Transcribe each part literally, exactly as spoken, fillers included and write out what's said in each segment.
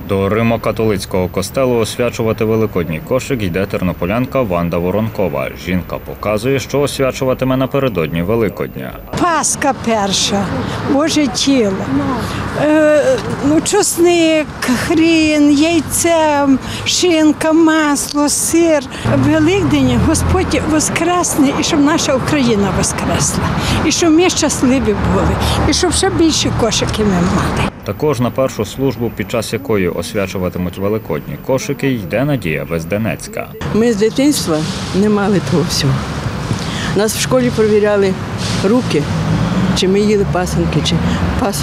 До Римо-католицького костелу освячувати великодній кошик йде тернополянка Ванда Воронкова. Жінка показує, що освячуватиме напередодні Великодня. Пасха перша, Боже тіло, е, ну, чесник, хрін, яйце, шинка, масло, сир. Великдень Господь воскресне, і щоб наша Україна воскресла, і щоб ми щасливі були, і щоб ще більше кошиків ми мали. Також на першу службу, під час якої освячуватимуть великодні кошики, йде Надія Безденецька. Ми з дитинства не мали того всього. Нас в школі перевіряли руки, чи ми їли пасенки, чи пас...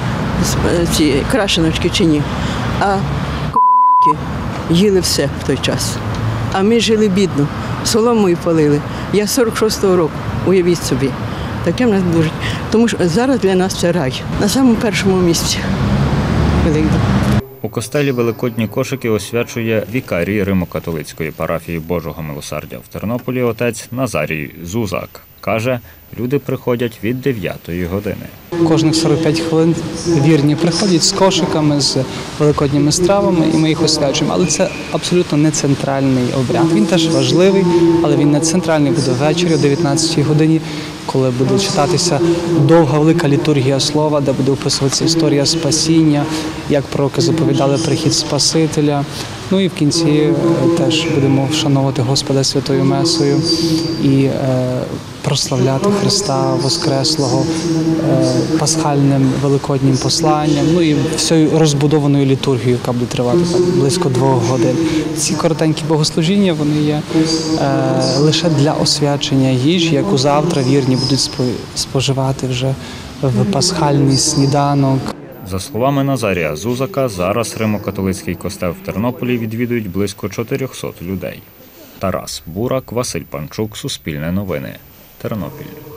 ці крашеночки, чи ні. А комуняки їли все в той час. А ми жили бідно, соломою палили. Я сорок шостого року, уявіть собі. Таке в нас було. Тому що зараз для нас це рай. На самому першому місці. Великдень. У костелі великодні кошики освячує вікарій Римо-католицької парафії Божого Милосердя в Тернополі отець Назарій Зузак. Каже, люди приходять від дев'ятої години. Кожних сорок п'ять хвилин вірні приходять з кошиками, з великодніми стравами, і ми їх освячуємо. Але це абсолютно не центральний обряд. Він теж важливий, але він не центральний. Буде ввечері о дев'ятнадцятій годині, коли буде читатися довга велика літургія слова, де буде описуватися історія спасіння, як пророки заповідали прихід Спасителя. Ну і в кінці теж будемо вшановувати Господа святою месою і е, прославляти Христа Воскреслого е, пасхальним великоднім посланням, ну і всією розбудованою літургією, яка буде тривати так, близько двох годин. Ці коротенькі богослужіння, вони є е, лише для освячення їжі, яку завтра вірні будуть споживати вже в пасхальний сніданок. За словами Назарія Зузака, зараз Римо-католицький костел в Тернополі відвідують близько чотирьохсот людей. Тарас Бурак, Василь Панчук, Суспільне новини, Тернопіль.